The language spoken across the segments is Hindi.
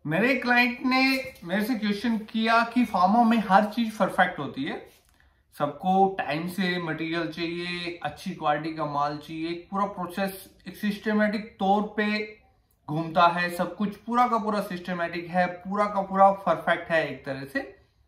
मेरे क्लाइंट ने मेरे से क्वेश्चन किया कि फार्मा में हर चीज परफेक्ट होती है, सबको टाइम से मटेरियल चाहिए, अच्छी क्वालिटी का माल चाहिए, एक पूरा प्रोसेस एक सिस्टमेटिक तौर पे घूमता है, सब कुछ पूरा का पूरा सिस्टमेटिक है, पूरा का पूरा परफेक्ट है एक तरह से।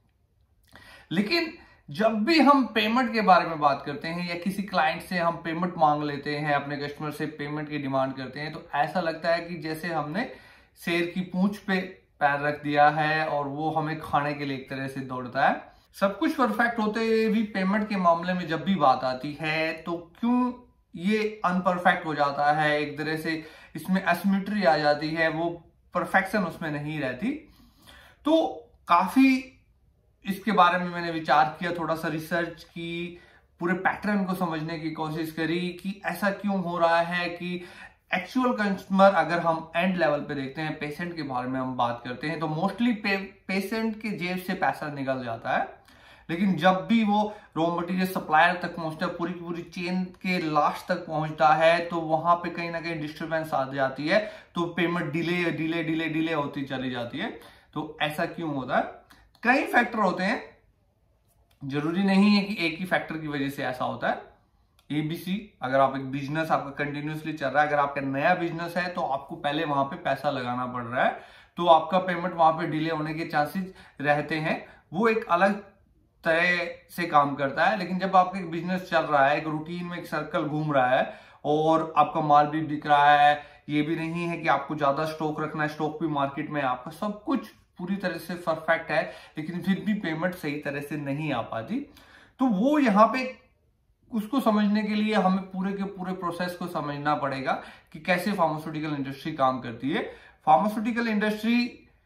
लेकिन जब भी हम पेमेंट के बारे में बात करते हैं या किसी क्लाइंट से हम पेमेंट मांग लेते हैं, अपने कस्टमर से पेमेंट की डिमांड करते हैं, तो ऐसा लगता है कि जैसे हमने शेर की पूंछ पे पैर रख दिया है और वो हमें खाने के लिए एक तरह से दौड़ता है। सब कुछ परफेक्ट होते हुए भी पेमेंट के मामले में जब भी बात आती है तो क्यों ये अनपरफेक्ट हो जाता है, एक तरह से इसमें एसिमेट्री आ जाती है, वो परफेक्शन उसमें नहीं रहती। तो काफी इसके बारे में मैंने विचार किया, थोड़ा सा रिसर्च की, पूरे पैटर्न को समझने की कोशिश करी कि ऐसा क्यों हो रहा है कि एक्चुअल कस्टमर, अगर हम एंड लेवल पे देखते हैं, पेशेंट के बारे में हम बात करते हैं, तो मोस्टली पेशेंट के जेब से पैसा निकल जाता है। लेकिन जब भी वो रॉ मटेरियल सप्लायर तक पहुंचता है, पूरी की पूरी चेन के लास्ट तक पहुंचता है, तो वहां पे कहीं ना कहीं डिस्टर्बेंस आ जाती है, तो payment delay delay delay delay होती चली जाती है। तो ऐसा क्यों होता है? कई फैक्टर होते हैं, जरूरी नहीं है कि एक ही फैक्टर की वजह से ऐसा होता है। ABC, अगर आप एक बिजनेस आपका कंटिन्यूसली चल रहा है, अगर आपका नया बिजनेस है तो आपको पहले वहां पे पैसा लगाना पड़ रहा है, तो आपका पेमेंट वहां पे डिले होने के चांसेस रहते हैं, वो एक अलग तरह से काम करता है। लेकिन जब आपका एक बिजनेस चल रहा है, एक रूटीन में एक सर्कल घूम रहा है और आपका माल भी बिक रहा है, ये भी नहीं है कि आपको ज्यादा स्टॉक रखना है, स्टॉक भी मार्केट में, आपका सब कुछ पूरी तरह से परफेक्ट है, लेकिन फिर भी पेमेंट सही तरह से नहीं आ पाती, तो वो यहाँ पे उसको समझने के लिए हमें पूरे के पूरे प्रोसेस को समझना पड़ेगा कि कैसे फार्मास्यूटिकल इंडस्ट्री काम करती है। फार्मास्यूटिकल इंडस्ट्री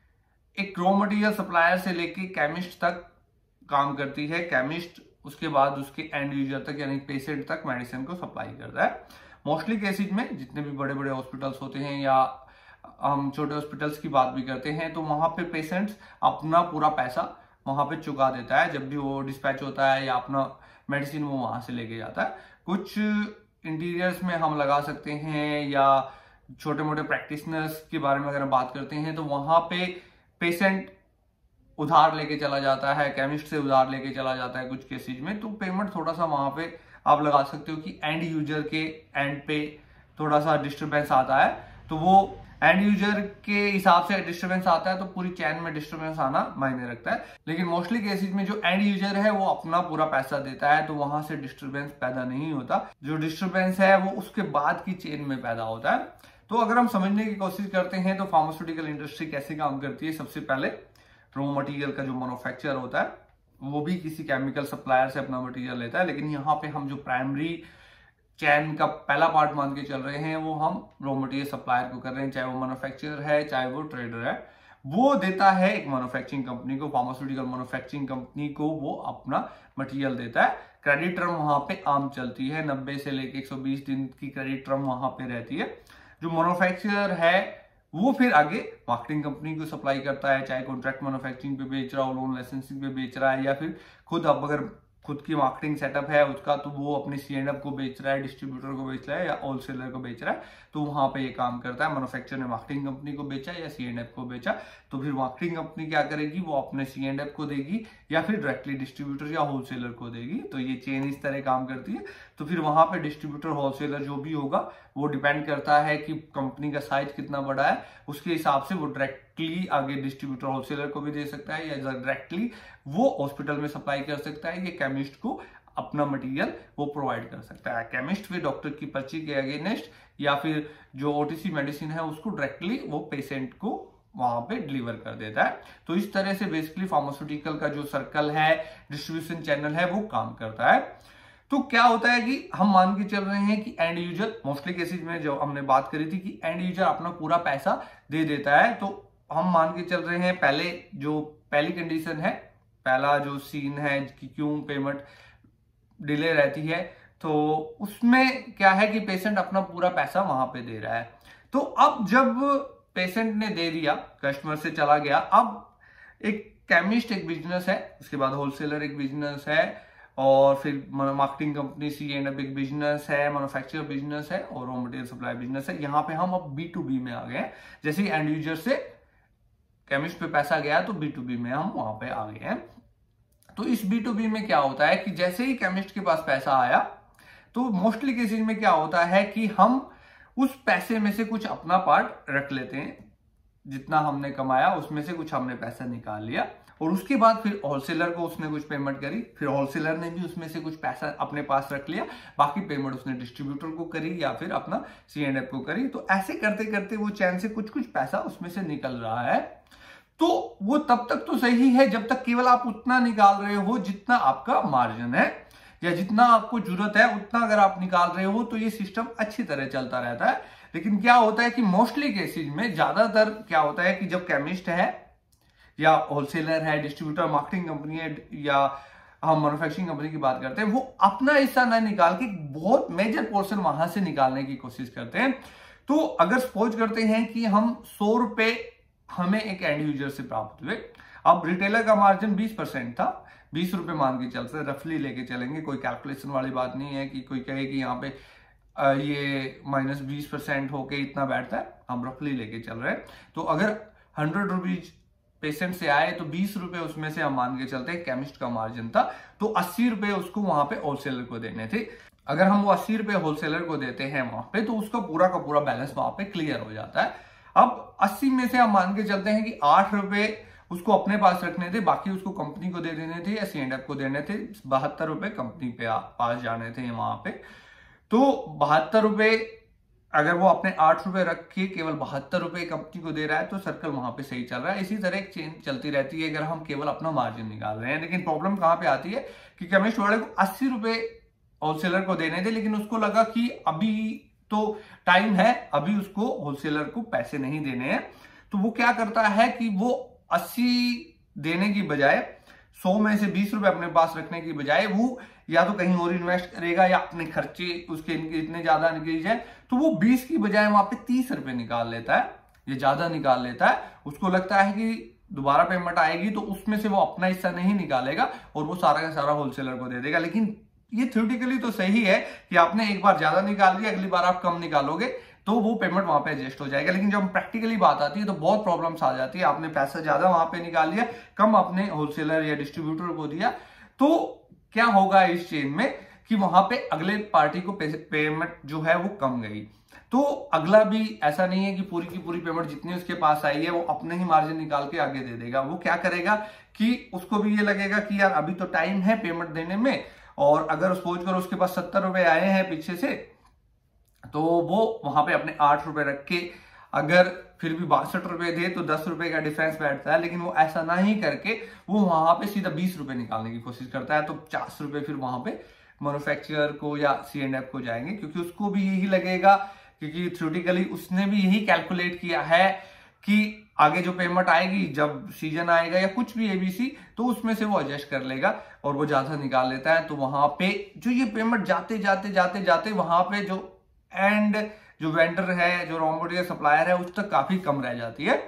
एक रॉ मटेरियल सप्लायर से लेके केमिस्ट तक काम करती है। केमिस्ट उसके बाद उसके एंड यूजर तक यानी पेशेंट तक मेडिसिन को सप्लाई करता है। मोस्टली केसेज में जितने भी बड़े बड़े हॉस्पिटल्स होते हैं या हम छोटे हॉस्पिटल्स की बात भी करते हैं, तो वहां पे पेशेंट्स अपना पूरा पैसा वहां पे चुका देता है जब भी वो डिस्पैच होता है या अपना मेडिसिन वो वहां से लेके जाता है। कुछ इंटीरियर्स में हम लगा सकते हैं या छोटे मोटे प्रैक्टिशनर्स के बारे में अगर हम बात करते हैं, तो वहां पे पेशेंट उधार लेके चला जाता है, केमिस्ट से उधार लेके चला जाता है कुछ केसेज में, तो पेमेंट थोड़ा सा वहां पे आप लगा सकते हो कि एंड यूजर के एंड पे थोड़ा सा डिस्टरबेंस आता है। तो वो एंड यूजर के हिसाब से डिस्टरबेंस आता है, तो पूरी चैन में डिस्टरबेंस आना मायने रखता है। लेकिन मोस्टली केसेज में जो एंड यूजर है वो अपना पूरा पैसा देता है, तो वहां से डिस्टरबेंस पैदा नहीं होता। जो डिस्टरबेंस है वो उसके बाद की चेन में पैदा होता है। तो अगर हम समझने की कोशिश करते हैं तो फार्मास्यूटिकल इंडस्ट्री कैसे काम करती है, सबसे पहले रॉ मटेरियल का जो मैन्युफैक्चर होता है वो भी किसी केमिकल सप्लायर से अपना मटेरियल लेता है, लेकिन यहाँ पे हम जो प्राइमरी चैन का पहला पार्ट मान के चल रहे हैं वो हम रॉ मटेरियल सप्लायर को कर रहे हैं, चाहे वो मैन्युफैक्चरर है चाहे वो ट्रेडर है। वो देता है एक मैन्युफैक्चरिंग कंपनी को, फार्मास्यूटिकल मैन्युफैक्चरिंग कंपनी को वो अपना मटेरियल देता है। क्रेडिट टर्म वहां पे आम चलती है, 90 से लेके 120 दिन की क्रेडिट टर्म वहां पे रहती है। जो मैन्युफैक्चरर है वो फिर आगे मार्केटिंग कंपनी को सप्लाई करता है, चाहे कॉन्ट्रैक्ट मैन्युफैक्चरिंग पे बेच रहा हो, लोन लाइसेंसिंग पे बेच रहा है, या फिर खुद अब अगर खुद की मार्केटिंग सेटअप है उसका, तो वो अपने C&F को बेच रहा है, डिस्ट्रीब्यूटर को बेच रहा है या होलसेलर को बेच रहा है, तो वहां पे ये काम करता है। मैन्युफैक्चरर ने मार्केटिंग कंपनी को बेचा या C&F को बेचा, तो फिर मार्केटिंग कंपनी क्या करेगी, वो अपने C&F को देगी या फिर डायरेक्टली डिस्ट्रीब्यूटर या होलसेलर को देगी। तो ये चेन इस तरह काम करती है। तो फिर वहां पे डिस्ट्रीब्यूटर होलसेलर जो भी होगा वो डिपेंड करता है कि कंपनी का साइज कितना बड़ा है, उसके हिसाब से वो डायरेक्टली आगे डिस्ट्रीब्यूटर होलसेलर को भी दे सकता है या डायरेक्टली वो हॉस्पिटल में सप्लाई कर सकता है, ये केमिस्ट को अपना मटेरियल वो प्रोवाइड कर सकता है। केमिस्ट फिर डॉक्टर की पर्ची के अगेंस्ट या फिर जो OTC मेडिसिन है उसको डायरेक्टली वो पेशेंट को वहां पे डिलीवर कर देता है। तो इस तरह से बेसिकली फार्मास्यूटिकल का जो सर्कल है, डिस्ट्रीब्यूशन चैनल है, वो काम करता है। तो क्या होता है कि हम मान के चल रहे हैं कि एंड यूजर, मोस्टली केसेज में जो हमने बात करी थी कि एंड यूजर अपना पूरा पैसा दे देता है, तो हम मान के चल रहे हैं पहली कंडीशन है, पहला जो सीन है कि क्यों पेमेंट डिले रहती है, तो उसमें क्या है कि पेशेंट अपना पूरा पैसा वहां पे दे रहा है। तो अब जब पेशेंट ने दे दिया, कस्टमर से चला गया, अब एक केमिस्ट एक बिजनेस है, उसके बाद होलसेलर एक बिजनेस है, और फिर मार्केटिंग कंपनी C&F एक बिजनेस है, मैन्युफैक्चरर बिजनेस है और रॉ मटेरियल सप्लाई बिजनेस है। यहाँ पे हम अब B2B में आ गए हैं, जैसे एंड यूजर से केमिस्ट पे पैसा गया तो B2B में हम वहां पे आ गए हैं। तो इस B2B में क्या होता है कि जैसे ही केमिस्ट के पास पैसा आया तो मोस्टली केसेज में क्या होता है कि हम उस पैसे में से कुछ अपना पार्ट रख लेते हैं, जितना हमने कमाया उसमें से कुछ हमने पैसा निकाल लिया और उसके बाद फिर होलसेलर को उसने कुछ पेमेंट करी, फिर होलसेलर ने भी उसमें से कुछ पैसा अपने पास रख लिया, बाकी पेमेंट उसने डिस्ट्रीब्यूटर को करी या फिर अपना C&F को करी। तो ऐसे करते करते वो चैन से कुछ कुछ पैसा उसमें से निकल रहा है। तो वो तब तक तो सही है जब तक केवल आप उतना निकाल रहे हो जितना आपका मार्जिन है या जितना आपको जरूरत है उतना अगर आप निकाल रहे हो तो ये सिस्टम अच्छी तरह चलता रहता है। लेकिन क्या होता है कि मोस्टली केसेज में ज्यादातर क्या होता है कि जब केमिस्ट है या होलसेलर है, डिस्ट्रीब्यूटर, मार्केटिंग कंपनी है या हम मैन्युफैक्चरिंग कंपनी की बात करते हैं, वो अपना हिस्सा ना निकाल के बहुत मेजर पोर्शन वहां से निकालने की कोशिश करते हैं। तो अगर सपोज करते हैं कि हम 100 रुपए हमें एक एंड यूजर से प्राप्त हुए, अब रिटेलर का मार्जिन 20% था, 20 रुपए मान के चलते रफली लेके चलेंगे, कोई कैलकुलेशन वाली बात नहीं है कि कोई कहे कि यहाँ पे ये -20% होके इतना बैठता है, हम रफली लेके चल रहे हैं। तो अगर 100 रुपीज पेशेंट से आए तो 20 रुपए उसमें से हम मान के चलते हैं केमिस्ट का मार्जिन था, तो 80 रुपए उसको वहां पे होलसेलर को देने थे। अगर हम वो 80 रुपए होलसेलर को देते हैं वहां पे तो उसका पूरा का पूरा बैलेंस वहां पे क्लियर हो जाता है। अब 80 में से हम मान के चलते हैं कि 8 रुपए उसको अपने पास रखने थे, बाकी उसको कंपनी को दे देने थे या C&F को देने थे, 72 रुपए कंपनी पे पास जाने थे वहां पे। तो 72 रुपए अगर वो अपने 8 रुपए रख के केवल 72 रुपए कंपनी को दे रहा है तो सर्कल वहां पे सही चल रहा है। इसी तरह एक चेन चलती रहती है अगर हम केवल अपना मार्जिन निकाल रहे हैं। लेकिन प्रॉब्लम कहां पे आती है कि केमिस्ट वाले को 80 रुपए होलसेलर को देने थे, लेकिन उसको लगा कि अभी तो टाइम है, अभी उसको होलसेलर को पैसे नहीं देने हैं। तो वो क्या करता है कि वो 80 देने की बजाय 100 में से 20 रुपए अपने पास रखने की बजाय वो या तो कहीं और इन्वेस्ट करेगा या अपने खर्चे उसके इतने ज्यादा निकल जाए तो वो 20 की बजाय वहां पे 30 रुपए निकाल लेता है, ये ज्यादा निकाल लेता है। उसको लगता है कि दोबारा पेमेंट आएगी तो उसमें से वो अपना हिस्सा नहीं निकालेगा और वो सारा का सारा होलसेलर को दे देगा। लेकिन ये थ्योरेटिकली तो सही है कि आपने एक बार ज्यादा निकाल लिया, अगली बार आप कम निकालोगे तो वो पेमेंट वहां पे एडजस्ट हो जाएगा। लेकिन जब प्रैक्टिकली बात आती है तो बहुत प्रॉब्लम्स आ जाती है। आपने पैसा ज्यादा वहां पे निकाल लिया, कम आपने होलसेलर या डिस्ट्रीब्यूटर को दिया, तो क्या होगा इस चेन में कि वहां पे अगले पार्टी को पेमेंट जो है वो कम गई। तो अगला भी ऐसा नहीं है कि पूरी की पूरी पेमेंट जितनी उसके पास आई है वो अपने ही मार्जिन निकाल के आगे दे देगा। वो क्या करेगा कि उसको भी ये लगेगा कि यार अभी तो टाइम है पेमेंट देने में, और अगर सपोज करो उसके पास 70 रुपए आए हैं पीछे से तो वो वहां पे अपने 8 रुपए रख के अगर फिर भी 62 रुपए दे तो 10 रुपए का डिफरेंस बैठता है। लेकिन वो ऐसा ना ही करके वो वहां पे सीधा 20 रुपए निकालने की कोशिश करता है, तो 50 रुपए फिर वहां पे मैन्युफैक्चरर को या C&F को जाएंगे, क्योंकि उसको भी यही लगेगा, क्योंकि थ्योरेटिकली उसने भी यही कैलकुलेट किया है कि आगे जो पेमेंट आएगी जब सीजन आएगा या कुछ भी ABC तो उसमें से वो एडजस्ट कर लेगा और वो ज्यादा निकाल लेता है। तो वहां पे जो ये पेमेंट जाते जाते जाते जाते वहां पे जो एंड जो वेंडर है, जो रॉ मटेरियल सप्लायर है, उस तक काफी कम रह जाती है,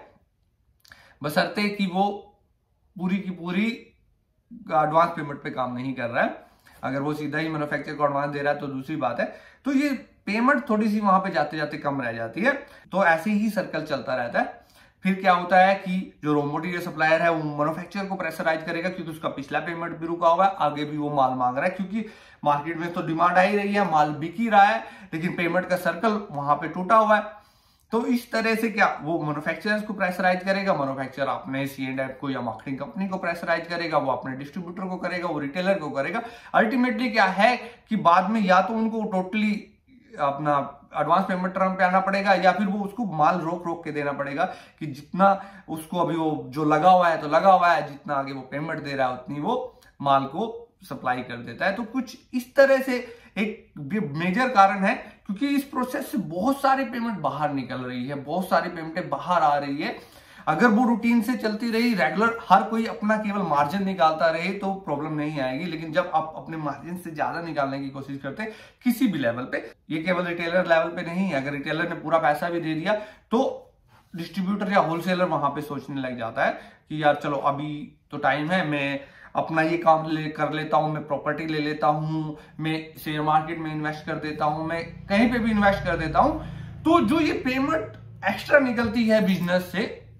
बशर्ते कि वो पूरी की पूरी एडवांस पेमेंट पे काम नहीं कर रहा है। अगर वो सीधा ही मैन्युफैक्चरर को एडवांस दे रहा है तो दूसरी बात है। तो ये पेमेंट थोड़ी सी वहां पे जाते जाते कम रह जाती है। तो ऐसे ही सर्कल चलता रहता है। फिर क्या होता है कि जो रॉ मटेरियल सप्लायर है वो मैन्युफैक्चरर को प्रेशराइज करेगा, क्योंकि उसका पिछला पेमेंट भी रुका हुआ है, आगे भी वो माल मांग रहा है, क्योंकि मार्केट में तो डिमांड आ ही रही है, माल बिक ही रहा है, लेकिन पेमेंट का सर्कल वहां पे टूटा हुआ है। तो इस तरह से क्या वो मैन्युफैक्चरर्स को प्रेशराइज करेगा, मैन्युफैक्चरर अपने C&F को या मार्केटिंग कंपनी को प्रेशराइज करेगा, वो अपने डिस्ट्रीब्यूटर को करेगा, वो रिटेलर को करेगा। अल्टीमेटली क्या है कि बाद में या तो उनको टोटली अपना एडवांस पेमेंट टर्म पे आना पड़ेगा या फिर वो उसको माल रोक रोक के देना पड़ेगा कि जितना उसको अभी वो जो लगा हुआ है तो लगा हुआ है, जितना आगे वो पेमेंट दे रहा है उतनी वो माल को सप्लाई कर देता है। तो कुछ इस तरह से एक मेजर कारण है, क्योंकि इस प्रोसेस से बहुत सारी पेमेंट बाहर निकल रही है, बहुत सारी पेमेंटें बाहर आ रही है। अगर वो रूटीन से चलती रही, रेगुलर हर कोई अपना केवल मार्जिन निकालता रहे तो प्रॉब्लम नहीं आएगी। लेकिन जब आप अपने मार्जिन से ज्यादा निकालने की कोशिश करते हैं किसी भी लेवल पे, ये केवल रिटेलर लेवल पे नहीं है, अगर रिटेलर ने पूरा पैसा भी दे दिया तो डिस्ट्रीब्यूटर या होलसेलर वहां पे सोचने लग जाता है कि यार चलो अभी तो टाइम है, मैं अपना ये काम कर लेता हूं, मैं प्रॉपर्टी ले लेता हूं, मैं शेयर मार्केट में इन्वेस्ट कर देता हूं, मैं कहीं पे भी इन्वेस्ट कर देता हूं। तो जो ये पेमेंट एक्स्ट्रा निकलती है बिजनेस से,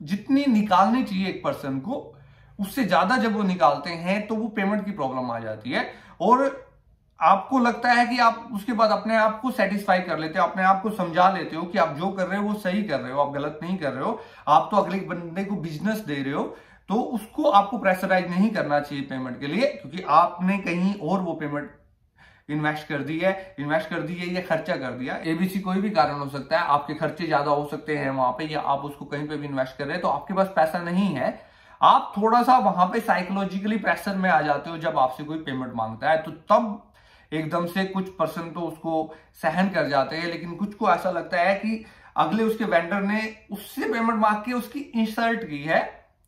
जितनी निकालनी चाहिए एक पर्सन को, उससे ज्यादा जब वो निकालते हैं तो वो पेमेंट की प्रॉब्लम आ जाती है। और आपको लगता है कि आप उसके बाद अपने आप को सेटिस्फाई कर लेते हो, अपने आप को समझा लेते हो कि आप जो कर रहे हो वो सही कर रहे हो, आप गलत नहीं कर रहे हो, आप तो अगले बंदे को बिजनेस दे रहे हो, तो उसको आपको प्रेशराइज नहीं करना चाहिए पेमेंट के लिए, क्योंकि आपने कहीं और वो पेमेंट इन्वेस्ट कर दी है या खर्चा कर दिया। एबीसी कोई भी कारण हो सकता है, आपके खर्चे ज्यादा हो सकते हैं वहां पे, या आप उसको कहीं पे भी इन्वेस्ट कर रहे हैं तो आपके पास पैसा नहीं है। आप थोड़ा सा वहां पे साइकोलॉजिकली प्रेशर में आ जाते हो जब आपसे कोई पेमेंट मांगता है, तो तब एकदम से कुछ पर्सन तो उसको सहन कर जाते हैं, लेकिन कुछ को ऐसा लगता है कि अगले उसके वेंडर ने उससे पेमेंट मांग के उसकी इंसल्ट की है,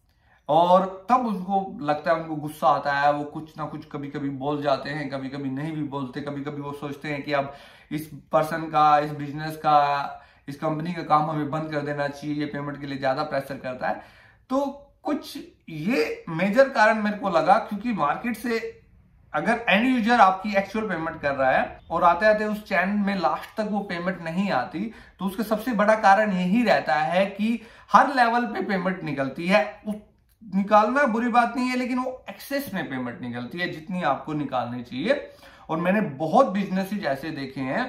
और तब उनको लगता है, उनको गुस्सा आता है, वो कुछ ना कुछ कभी कभी बोल जाते हैं, कभी कभी नहीं भी बोलते, कभी कभी वो सोचते हैं कि अब इस पर्सन का, इस बिजनेस का, इस कंपनी का काम हमें बंद कर देना चाहिए, ये पेमेंट के लिए ज्यादा प्रेशर करता है। तो कुछ ये मेजर कारण मेरे को लगा, क्योंकि मार्केट से अगर एंड यूजर आपकी एक्चुअल पेमेंट कर रहा है और आते आते उस चैन में लास्ट तक वो पेमेंट नहीं आती, तो उसका सबसे बड़ा कारण यही रहता है कि हर लेवल पे पेमेंट निकलती है। निकालना बुरी बात नहीं है, लेकिन वो एक्सेस में पेमेंट निकलती है जितनी आपको निकालनी चाहिए। और मैंने बहुत बिजनेसेस ऐसे देखे हैं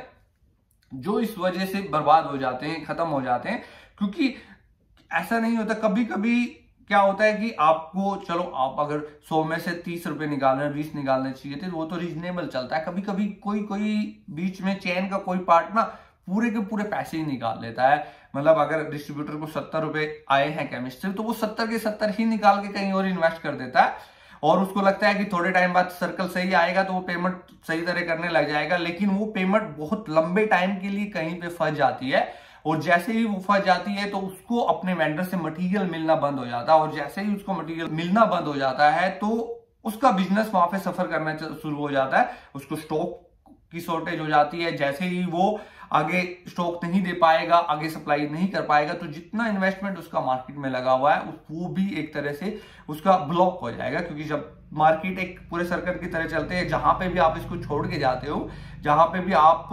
जो इस वजह से बर्बाद हो जाते हैं, खत्म हो जाते हैं, क्योंकि ऐसा नहीं होता। कभी कभी क्या होता है कि आपको, चलो आप अगर 100 में से 30 रुपए निकालने, 20 निकालने चाहिए थे, वो तो रीजनेबल चलता है। कभी कभी कोई बीच में चेन का कोई पार्ट ना पूरे के पूरे पैसे ही निकाल लेता है। मतलब अगर डिस्ट्रीब्यूटर को 70 रुपए आए हैं केमिस्ट से, तो वो 70 के 70 ही निकाल के कहीं और इन्वेस्ट कर देता है, और उसको लगता है कि थोड़े टाइम बाद सर्कल सही आएगा तो वो पेमेंट सही तरह करने लग जाएगा। लेकिन वो पेमेंट बहुत लंबे टाइम के लिए कहीं पे फंस जाती है, और जैसे ही वो फंस जाती है तो उसको अपने वेंडर से मटेरियल मिलना बंद हो जाता है, और जैसे ही उसको मटेरियल मिलना बंद हो जाता है तो उसका बिजनेस वहां पे सफर करना शुरू हो जाता है। उसको स्टॉक की शॉर्टेज हो जाती है, जैसे ही वो आगे स्टॉक नहीं दे पाएगा, आगे सप्लाई नहीं कर पाएगा, तो जितना इन्वेस्टमेंट उसका मार्केट में लगा हुआ है वो भी एक तरह से उसका ब्लॉक हो जाएगा। क्योंकि जब मार्केट एक पूरे सर्कल की तरह चलते हैं, जहां पे भी आप इसको छोड़ के जाते हो, जहां पे भी आप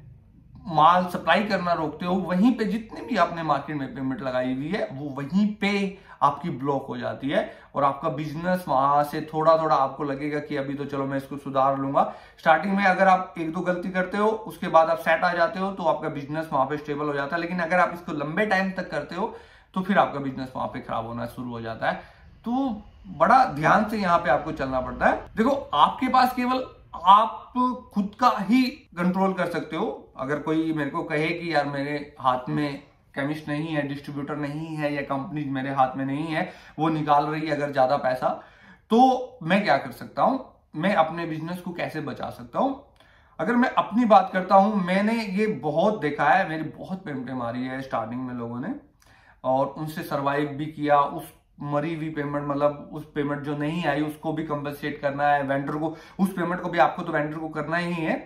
माल सप्लाई करना रोकते हो, वहीं पे जितने भी आपने मार्केट में पेमेंट लगाई हुई है वो वहीं पे आपकी ब्लॉक हो जाती है, और आपका बिजनेस वहां से थोड़ा थोड़ा आपको लगेगा कि अभी तो चलो मैं इसको सुधार लूंगा। स्टार्टिंग में अगर आप एक दो गलती करते हो, उसके बाद आप सेट आ जाते हो, तो आपका बिजनेस वहां पे स्टेबल हो जाता है। लेकिन अगर आप इसको लंबे टाइम तक करते हो तो फिर आपका बिजनेस वहां पे खराब होना शुरू हो जाता है। तो बड़ा ध्यान से यहाँ पे आपको चलना पड़ता है। देखो, आपके पास केवल आप खुद का ही कंट्रोल कर सकते हो। अगर कोई मेरे को कहे कि यार मेरे हाथ में केमिस्ट नहीं है, डिस्ट्रीब्यूटर नहीं है, या कंपनी मेरे हाथ में नहीं है, वो निकाल रही है अगर ज्यादा पैसा, तो मैं क्या कर सकता हूं, मैं अपने बिजनेस को कैसे बचा सकता हूं। अगर मैं अपनी बात करता हूं, मैंने ये बहुत देखा है, मेरी बहुत पेमेंटें मारी है स्टार्टिंग में लोगों ने, और उनसे सर्वाइव भी किया। उस मरी हुई पेमेंट, मतलब उस पेमेंट जो नहीं आई उसको भी कंपनसेट करना है, वेंडर को उस पेमेंट को भी आपको तो वेंडर को करना ही है।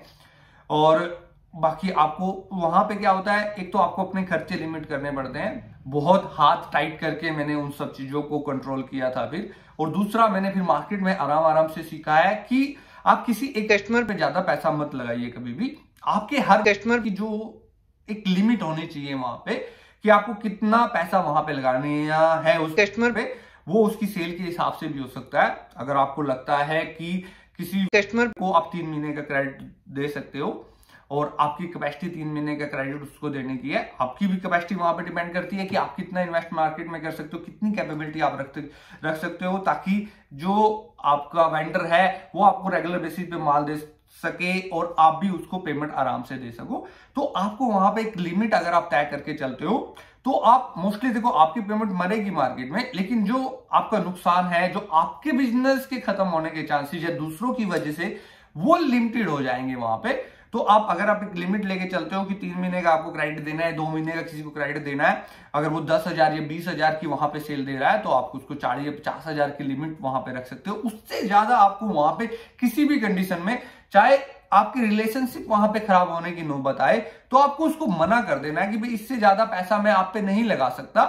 और बाकी आपको वहां पे क्या होता है, एक तो आपको अपने खर्चे लिमिट करने पड़ते हैं, बहुत हाथ टाइट करके मैंने उन सब चीजों को कंट्रोल किया था फिर। और दूसरा, मैंने फिर मार्केट में आराम आराम से सीखा है कि आप किसी एक कस्टमर पे ज्यादा पैसा मत लगाइए कभी भी। आपके हर कस्टमर की जो एक लिमिट होनी चाहिए वहां पे, कि आपको कितना पैसा वहां पे लगाने है उस कस्टमर पे, वो उसकी सेल के हिसाब से भी हो सकता है। अगर आपको लगता है कि किसी कस्टमर को आप 3 महीने का क्रेडिट दे सकते हो, और आपकी कैपेसिटी 3 महीने का क्रेडिट उसको देने की है, आपकी भी कैपेसिटी वहां पे डिपेंड करती है कि आप कितना इन्वेस्ट मार्केट में कर सकते हो, कितनी कैपेबिलिटी आप रख सकते हो, ताकि जो आपका वेंडर है वो आपको रेगुलर बेसिस पे माल दे सके और आप भी उसको पेमेंट आराम से दे सको। तो आपको वहां पे एक लिमिट अगर आप तय करके चलते हो, तो आप मोस्टली, देखो, आपकी पेमेंट मरेगी मार्केट में, लेकिन जो आपका नुकसान है, जो आपके बिजनेस के खत्म होने के चांसेस है दूसरों की वजह से, वो लिमिटेड हो जाएंगे वहां पे। तो आप अगर आप एक लिमिट लेके चलते हो कि 3 महीने का आपको क्रेडिट देना है, 2 महीने का किसी को क्रेडिट देना है, अगर वो 10,000 या 20,000 की वहां पे सेल दे रहा है, तो आप उसको 40 या 50,000 की लिमिट वहां पे रख सकते हो। उससे ज्यादा आपको वहां पे किसी भी कंडीशन में, चाहे आपकी रिलेशनशिप वहां पे खराब होने की नौबत आए, तो आपको उसको मना कर देना है कि भाई इससे ज्यादा पैसा मैं आप पे नहीं लगा सकता,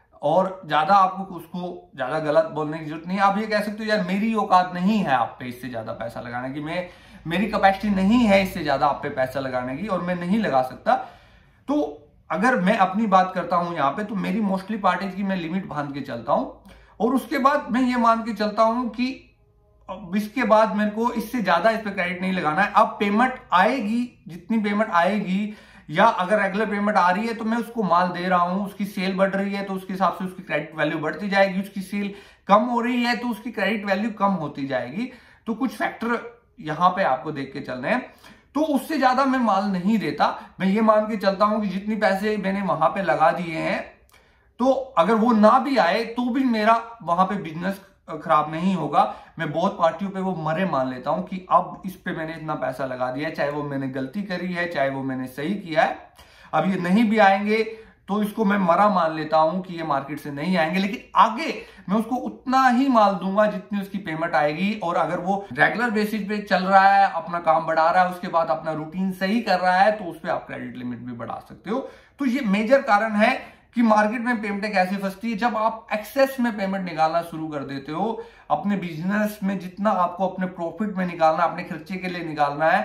और ज्यादा आपको उसको ज्यादा गलत बोलने की जरूरत नहीं है। आप ये कह सकते हो यार मेरी औकात नहीं है आप पे इससे ज्यादा पैसा लगाने की, मेरी कैपेसिटी नहीं है इससे ज्यादा आप पे पैसा लगाने की, और मैं नहीं लगा सकता। तो अगर मैं अपनी बात करता हूं यहाँ पे, तो मेरी मोस्टली पार्टीज की मैं लिमिट बांध के चलता हूं, और उसके बाद मैं ये मान के चलता हूं कि अब इसके बाद मेरे को इससे ज्यादा इस पे क्रेडिट नहीं लगाना है। अब पेमेंट आएगी, जितनी पेमेंट आएगी, या अगर रेगुलर पेमेंट आ रही है तो मैं उसको माल दे रहा हूं, उसकी सेल बढ़ रही है तो उसके हिसाब से उसकी क्रेडिट वैल्यू बढ़ती जाएगी, उसकी सेल कम हो रही है तो उसकी क्रेडिट वैल्यू कम होती जाएगी। तो कुछ फैक्टर यहां पे आपको देख के चलने हैं। तो उससे ज्यादा मैं माल नहीं देता, मैं ये मान के चलता हूं कि जितनी पैसे मैंने वहां पे लगा दिए हैं, तो अगर वो ना भी आए तो भी मेरा वहां पे बिजनेस खराब नहीं होगा। मैं बहुत पार्टियों पे वो मरे मान लेता हूं कि अब इस पे मैंने इतना पैसा लगा दिया है, चाहे वो मैंने गलती करी है, चाहे वो मैंने सही किया है, अब ये नहीं भी आएंगे तो इसको मैं मरा मान लेता हूं कि ये मार्केट से नहीं आएंगे, लेकिन आगे मैं उसको उतना ही माल दूंगा जितनी उसकी पेमेंट आएगी। और अगर वो रेगुलर बेसिस पे चल रहा है, अपना काम बढ़ा रहा है, उसके बाद अपना रूटीन सही कर रहा है, तो उस पर आप क्रेडिट लिमिट भी बढ़ा सकते हो। तो ये मेजर कारण है कि मार्केट में पेमेंट कैसे फंसती है। जब आप एक्सेस में पेमेंट निकालना शुरू कर देते हो, अपने बिजनेस में जितना आपको अपने प्रॉफिट में निकालना, अपने खर्चे के लिए निकालना है,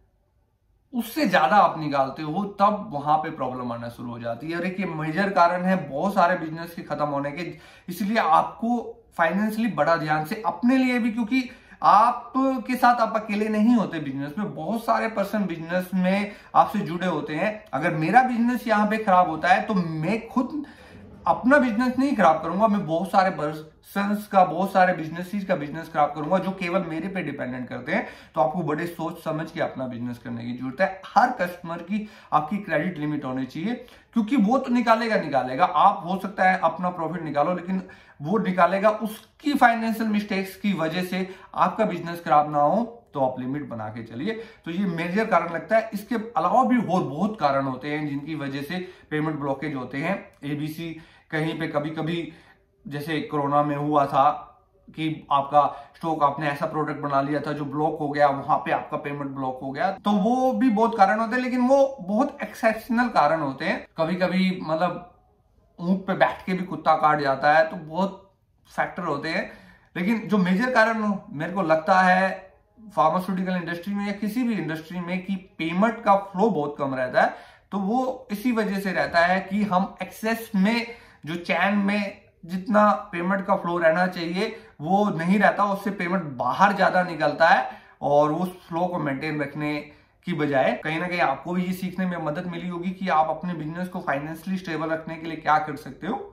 उससे ज्यादा आप निकालते हो, तब वहां पे प्रॉब्लम आना शुरू हो जाती है। और एक ये मेजर कारण है बहुत सारे बिजनेस के खत्म होने के। इसलिए आपको फाइनेंशियली बड़ा ध्यान से अपने लिए भी, क्योंकि आपके साथ आप अकेले नहीं होते बिजनेस में, बहुत सारे पर्सन बिजनेस में आपसे जुड़े होते हैं। अगर मेरा बिजनेस यहां पे खराब होता है तो मैं खुद अपना बिजनेस नहीं खराब करूंगा, मैं बहुत सारे पर्सन्स का, बहुत सारे बिजनेसेस का बिजनेस खराब करूंगा जो केवल मेरे पे डिपेंडेंट करते हैं। तो आपको बड़े सोच समझ के अपना बिजनेस करने की जरूरत है। हर कस्टमर की आपकी क्रेडिट लिमिट होनी चाहिए, क्योंकि वो तो निकालेगा। आप हो सकता है अपना प्रॉफिट निकालो, लेकिन वो निकालेगा उसकी फाइनेंशियल मिस्टेक्स की वजह से आपका बिजनेस खराब ना हो, तो आप लिमिट बना के चलिए। तो ये मेजर कारण लगता है। इसके अलावा भी और बहुत कारण होते हैं जिनकी वजह से पेमेंट ब्लॉकेज होते हैं। एबीसी कहीं पे कभी कभी, जैसे कोरोना में हुआ था कि आपका स्टॉक, आपने ऐसा प्रोडक्ट बना लिया था जो ब्लॉक हो गया, वहां पे आपका पेमेंट ब्लॉक हो गया। तो वो भी बहुत कारण होते हैं, लेकिन वो बहुत एक्सेप्शनल कारण होते हैं। कभी कभी मतलब ऊंट पे बैठ के भी कुत्ता काट जाता है, तो बहुत फैक्टर होते हैं। लेकिन जो मेजर कारण मेरे को लगता है फार्मास्यूटिकल इंडस्ट्री में या किसी भी इंडस्ट्री में, कि पेमेंट का फ्लो बहुत कम रहता है, तो वो इसी वजह से रहता है कि हम एक्सेस में, जो चैन में जितना पेमेंट का फ्लो रहना चाहिए वो नहीं रहता, उससे पेमेंट बाहर ज्यादा निकलता है। और उस फ्लो को मेंटेन रखने की बजाय कहीं ना कहीं आपको भी ये सीखने में मदद मिली होगी कि आप अपने बिजनेस को फाइनेंशियली स्टेबल रखने के लिए क्या कर सकते हो।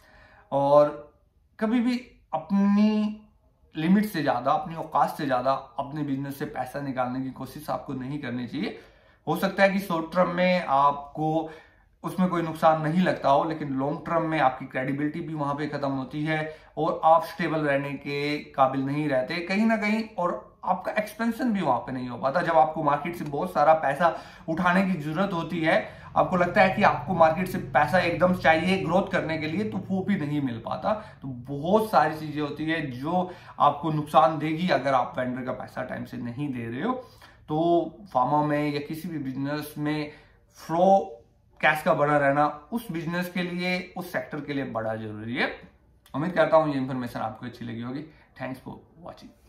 और कभी भी अपनी लिमिट से ज्यादा, अपनी औकात से ज्यादा अपने बिजनेस से पैसा निकालने की कोशिश आपको नहीं करनी चाहिए। हो सकता है कि शॉर्ट टर्म में आपको उसमें कोई नुकसान नहीं लगता हो, लेकिन लॉन्ग टर्म में आपकी क्रेडिबिलिटी भी वहां पे खत्म होती है और आप स्टेबल रहने के काबिल नहीं रहते कहीं ना कहीं, और आपका एक्सपेंशन भी वहां पे नहीं हो पाता। जब आपको मार्केट से बहुत सारा पैसा उठाने की जरूरत होती है, आपको लगता है कि आपको मार्केट से पैसा एकदम चाहिए ग्रोथ करने के लिए, तो वो भी नहीं मिल पाता। तो बहुत सारी चीजें होती है जो आपको नुकसान देगी अगर आप वेंडर का पैसा टाइम से नहीं दे रहे हो। तो फार्मा में या किसी भी बिजनेस में फ्लो कैश का बना रहना उस बिजनेस के लिए, उस सेक्टर के लिए बड़ा जरूरी है। उम्मीद करता हूं ये इंफॉर्मेशन आपको अच्छी लगी होगी। Thanks for watching.